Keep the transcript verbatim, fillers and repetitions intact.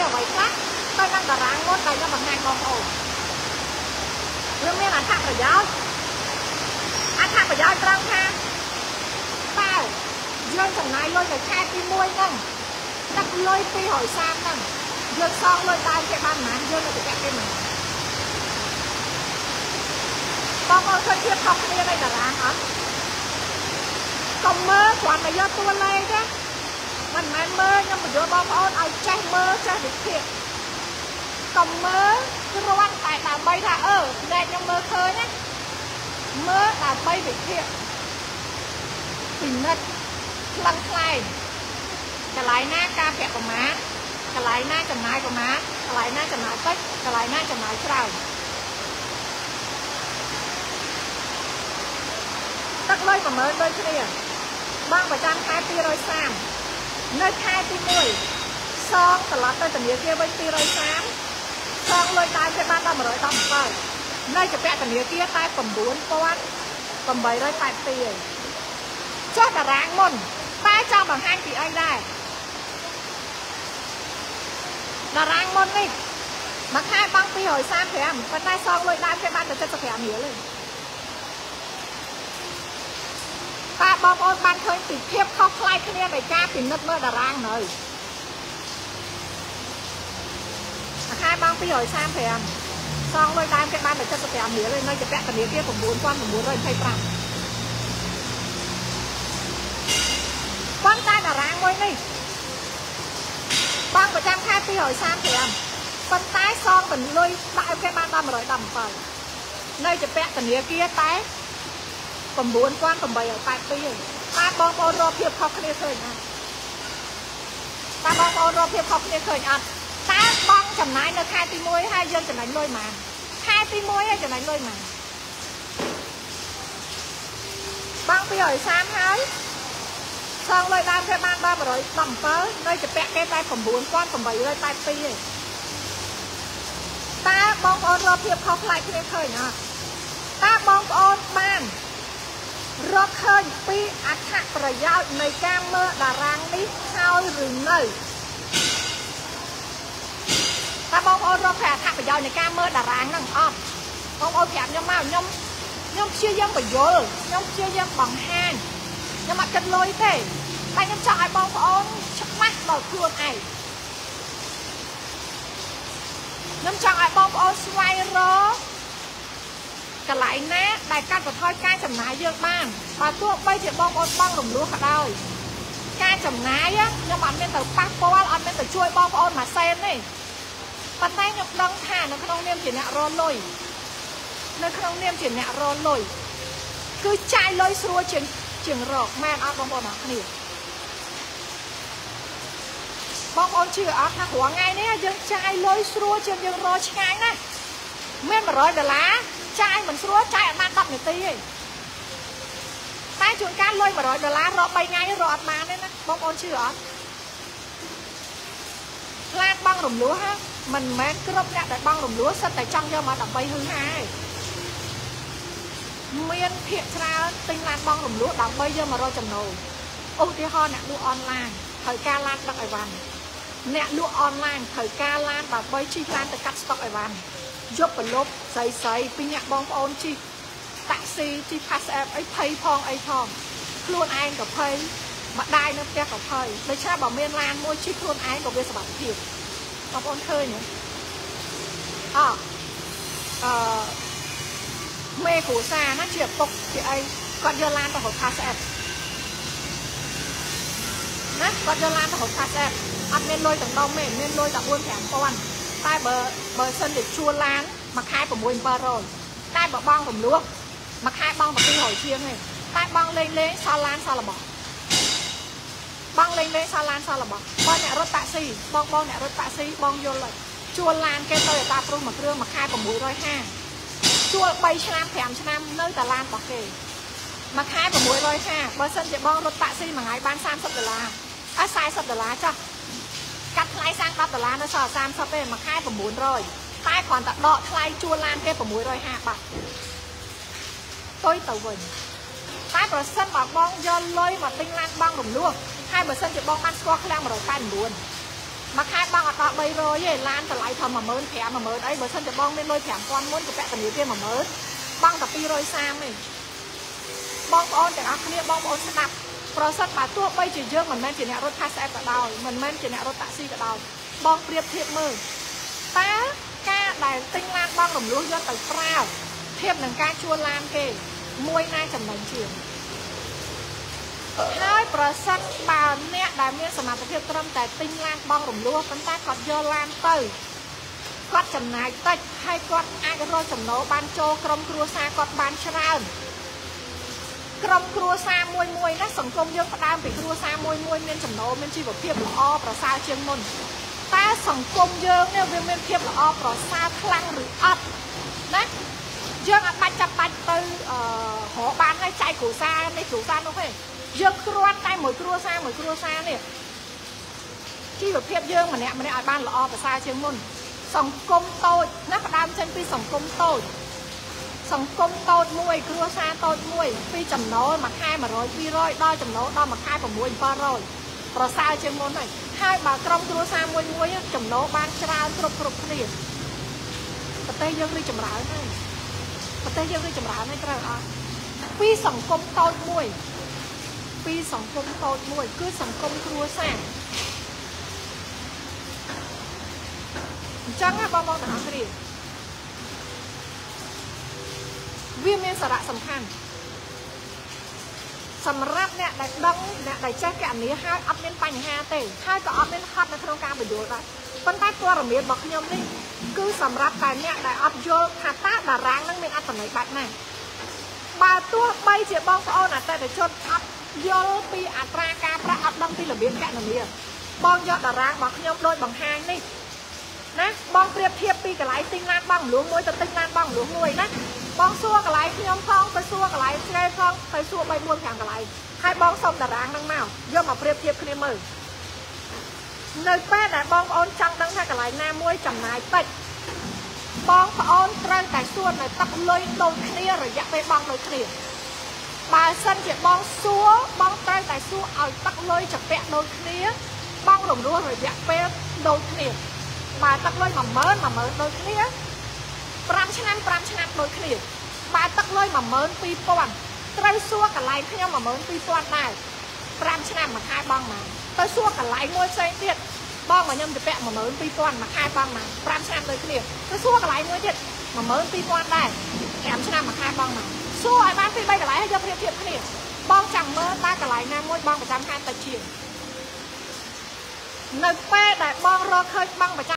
អ្វីខ្លះទៅនឹងតារាងមុនដែលខ្ញុំបង្ហាញបងប្អូនវាមានអត្ថប្រយោជន៍អត្ថប្រយោជន៍ត្រង់ថាតើយើងចំណាយលុយទៅខែទីមួយហ្នឹងទឹកលុយពីររយសាមហ្នឹងយើងសងលុយដើមគេបានប៉ុន្មានយើងទៅប្រកាសគេមិនបងប្អូនឃើញភាពខុសគ្នានៃតារាងអត់កុំមើលគ្រាន់តែយកតួលេខទេមិនមែនមើលខ្ញុំបញ្យល់បងប្អូនឲ្យចេះមើលចេះវិភាគកុំមើលគ្រាន់តែដើម្បីថាអឺតែខ្ញុំមើលឃើញណាមើលដើម្បីវិភាគពិនិត្យខ្លាំងខ្លែងកន្លែងណាការប្រាក់ប្រមាណកន្លែងណាចំណាយប្រមាណកន្លែងណាចំណាយតិចកន្លែងណាចំណាយច្រើនទឹកលុយប្រមើលដូចគ្នាបងប្រចាំខែពីររយសាមនៅខែទីមួយសងត្រឡប់ទៅធនាគារវិញពីររយសាមសងលុយដើមគេបានដល់មួយរយដប់bảyនៅជាពាក់ធនាគារតែ៩ពាន់៨រយแปดสิบពីរចុះតារាងមុនតែចង់បង្ហាញពីអីដែរតារាងមុននេះមួយខែបង់ពីររយសាមប្រាំប៉ុន្តែសងលុយដើមគេបានទៅចិត្តប្រាំរៀលទេតើបងប្អូនបានឃើញពីភាពខុសប្លែកគ្នានៃការពិនិត្យមើលតារាងនៅមួយខែបង់ពីររយសាមប្រាំសងលុយដើមគេបានទៅចិត្តប្រាំរៀលទេនៅជាពាក់ធនាគារ៩ពាន់៩រយยี่สิบห้าប៉ុន្តែតារាងមួយនេះបងប្រចាំខែពីររយសាមប្រាំប៉ុន្តែសងបន្លុយដាក់គេបានដល់មួយរយដប់bảyនៅជាពាក់ធនាគារតែ៩ពាន់៨រយแปดสิบពីរតែបងប្អូនរកភាពខុសគ្នាឃើញអត់តែបងប្អូនរកភាពខុសគ្នាឃើញអត់តើបងចំណាយនៅខែទីមួយហើយយើងចំណេញលុយប៉ុន្មានខែទីមួយហើយចំណេញលុយប៉ុន្មានបងពីររយសាមហើយសងលុយដើមគេបានដល់មួយរយដប់bảyនៅជាពាក់គេតែ៩ពាន់៨រយแปดสิบពីរតើបងប្អូនរកភាពខុសប្លែកគ្នាឃើញអត់តើបងប្អូនបានរកឃើញពីអត្ថប្រយោជន៍នៃការមើលតារាងនេះហើយឬនៅតើបងប្អូនរកឃើញអត្ថប្រយោជន៍នៃការមើលតារាងហ្នឹងអត់បងប្អូនប្រាប់ខ្ញុំមកខ្ញុំខ្ញុំព្យាយាមបញ្យល់ខ្ញុំព្យាយាមបង្ហាញខ្ញុំអត់គិតលុយទេតែខ្ញុំចង់ឲ្យបងប្អូនច្បាស់ដល់ខ្លួនឯងខ្ញុំចង់ឲ្យបងប្អូនស្វែងរកកន្លែងណាដែលកាត់បន្ថយការចំណាយយើងបានបើទោះបីជាបងប្អូនបងរំលោះក៏ដោយការចំណាយខ្ញុំអត់មានទៅប៉ះពាល់អត់មានទៅជួយបងប្អូនមួយសេនទេប៉ុន្តែខ្ញុំដឹងថានៅក្នុងនាមជាអ្នករលុយនៅក្នុងនាមជាអ្នករលុយគឺចាយលុយស្រួលជាងជាងរកមែនអត់បងប្អូនអរគ្នាបងប្អូនជឿអត់ថារាល់ថ្ងៃនេះយើងចាយលុយស្រួលជាងយើងរកឆ្ងាយណាមានmột trămដុល្លារចាយមិនស្រួលចាយអត់បានដប់នាទីទេតែជួនកាលលុយmột trămដុល្លាររកបីថ្ងៃរកអត់បានទេណាបងប្អូនជឿអត់ខ្លាចបងរំលោះហ่าមិនមែនគ្រប់អ្នកដែលបងរំលោះសិតតែចង់យកមកដើម្បីហឺហាទេមានភាគច្រើនទិញឡានបងរំលោះដើម្បីយកមករកចំណូលឧទាហរណ៍អ្នកលក់អនឡាញត្រូវការឡានដឹកអីវ៉ាន់អ្នកលក់អនឡាញត្រូវការឡានដើម្បីជិះឡានទៅកាត់ស្តុកអីវ៉ាន់យកប្រឡប់ស្រីស្រីពីអ្នកបងប្អូនជិះតាក់ស៊ីជិះ pass app អីភ័យផងអីផងខ្លួនឯងក៏ភ័យម្ដាយនៅផ្ទះក៏ភ័យដូច្នេះបើមានឡានមួយជិះខ្លួនឯងក៏វាសុខភាពបងប្អូនឃើញទេអអឺមេគ្រួសារណាជាឪពុកជាអីគាត់យកឡានទៅរក pass app ណាគាត់យកឡានទៅរក pass app អត់មានលុយទាំងដុំទេមានលុយតែbốnប្រាំពាន់តែបើបើសិនជាជួលឡានមួយខែ៦ 700តែបើបងរំលោះមួយខែបងតែពីររយជាងទេតែបងលេងលេងសល់ឡានសល់របស់បងលេងលេងសល់ឡានសល់របស់បើអ្នករត់តាក់ស៊ីបងបងអ្នករត់តាក់ស៊ីបងយល់ហើយជួលឡានគេទៅតាប្រុសមួយគ្រឿងមួយខែ៦រយห้าជួលបីឆ្នាំប្រាំឆ្នាំនៅតែឡានរបស់គេមួយខែ៦រយห้าបើសិនជាបងរត់តាក់ស៊ីមួយថ្ងៃបានសាមសិបដុល្លារអត់สี่สิบដុល្លារចាស់កាត់ថ្លៃសាំងដប់ដុល្លារនៅសល់សាមសិបទេមួយខែ៩រយតែគ្រាន់តែដកថ្លៃជួលឡានគេ៦រយห้าបាត់ទុយទៅវិញតែប្រសិនបើបងយកលុយមកទិញឡានបងរំលោះហើយបើសិនជាបងបានស្គាល់ឃ្លាំងmột trăm tám mươi chín mà khai băng ở đó bay rồi ấy lan từ lại thầm mà mớn thẻ mà mớn ấy bởi sânจะbong bên lôi thẻ con muốn của vẽ tần yếu kia mà mớn băng tập pi rồi sam này bong onแต่ anh kia bong on ស្ដាប់ process បើទោះបីជាយើងមិនមែនជាអ្នករត់ taxi ក៏ដោយមិនមែនជាអ្នករត់ taxi ក៏ដោយបងប្រៀបធៀបមើលតើការដែលទិញឡានបងរំលោះយកទៅប្រើធៀបនឹងការជួលឡានគេមួយណាចំណេញជាងហើយប្រសិនបើអ្នកដែលមានសមត្ថភាពត្រឹមតែទិញឡានបងរំលោះប៉ុន្តែគាត់យកឡានទៅគាត់ចំណាយតិចហើយគាត់អាចរកចំណូលបានចូលក្រុមគ្រួសារគាត់បានច្រើនក្រុមគ្រួសារមួយមួយណាសង្គមយើងផ្ដើមពីគ្រួសារមួយមួយមានចំណូលមានជីវភាពល្អប្រសើរជាងមុនតែសង្គមយើងនេះវាមានភាពល្អប្រសើរខ្លាំងឬអត់ណាយើងអាចបាច់ចាប់បាច់ទៅអឺរកបានហើយចែកគ្រួសារនេះគ្រួសារនោះទេយើងគ្រាន់តែមួយគ្រួសារមួយគ្រួសារនេះជីវភាពយើងម្នាក់ម្នាក់ឲ្យបានល្អប្រសើរជាងមុនសង្គមតូចណាផ្ដើមចេញពីសង្គមតូចសង្គមតូចមួយគ្រួសារតូចមួយពីចំណូលមួយខែមួយរយពីររយដល់ចំណូលដល់មួយខែ៦ 700ប្រសើរជាងមុនហើយហើយបើក្រុមគ្រួសារមួយមួយចំណូលបានច្រើនគ្រប់គ្រប់គ្នាប្រទេសយើងរីកចម្រើនហើយប្រទេសយើងរីកចម្រើនហើយត្រូវអត់ពីសង្គមតូចមួយពីសង្គមតូចមួយគឺសង្គមគ្រួសារអញ្ចឹងបងប្អូនទាំងអស់គ្នាវាមានសារៈសំខាន់សម្រាប់អ្នកដែលដឹងអ្នកដែលចេះកណនីហើយអត់មានបញ្ហាទេហើយក៏អត់មានហត់នៅក្នុងការបញ្យល់ដែរប៉ុន្តែព័ត៌មានរបស់ខ្ញុំនេះគឺសម្រាប់តែអ្នកដែលអត់យល់ថាតើតារាងនឹងមានអត្ថន័យបែបណាបើទោះបីជាបងប្អូនអតិថិជនអត់យល់ពីអត្រាការប្រាក់អត់ដឹងពីរបៀបកណនីបងយកតារាងរបស់ខ្ញុំដូចបង្ហាញនេះណាបងប្រៀបធៀបពីកន្លែងទិញឡានបងលួងមួយទៅទិញឡានបងលួងមួយណាបងសួរកន្លែងខ្ញុំផងទៅសួរកន្លែងឆ្កែផងទៅសួរបី បួន ប្រាំកន្លែងហើយបងសុំតារាងហ្នឹងមកយកមកប្រៀបធៀបគ្នាមើលនៅពេលដែលបងប្អូនចង់ដឹងថាកន្លែងណាមួយចំណាយតិចបងប្អូនត្រូវតែសួរនៅទឹកលុយដូចគ្នារយៈពេលបងដូចគ្នាបើសិនជាបងសួរបងត្រូវតែសួរឲ្យទឹកលុយចាក់ដូចគ្នាបងរំលោះរយៈពេលដូចគ្នាបើទឹកលុយ មួយម៉ឺន មួយម៉ឺន ដូចគ្នាប្រាំឆ្នាំប្រាំឆ្នាំដូចគ្នាបើទឹកលុយ មួយម៉ឺនពីរពាន់ ត្រូវសួរកន្លែងខ្ញុំ មួយម៉ឺនពីរពាន់ ដែរប្រាំឆ្នាំមួយខែបងមកទៅសួរកន្លែងមួយផ្សេងទៀតបងមកខ្ញុំទៅពាក់ មួយម៉ឺនពីរពាន់ មួយខែបងមកប្រាំឆ្នាំដូចគ្នាទៅសួរកន្លែងមួយទៀត មួយម៉ឺនពីរពាន់ ដែរប្រាំឆ្នាំមួយខែបងមកសួរឲ្យបានពីរ បីកន្លែងហើយយកប្រៀបធៀបគ្នាបងចាំមើលតើកន្លែងណាមួយបងប្រចាំខែតិចជាងនៅពេលដែលបងរកឃើញបងប្រចាំ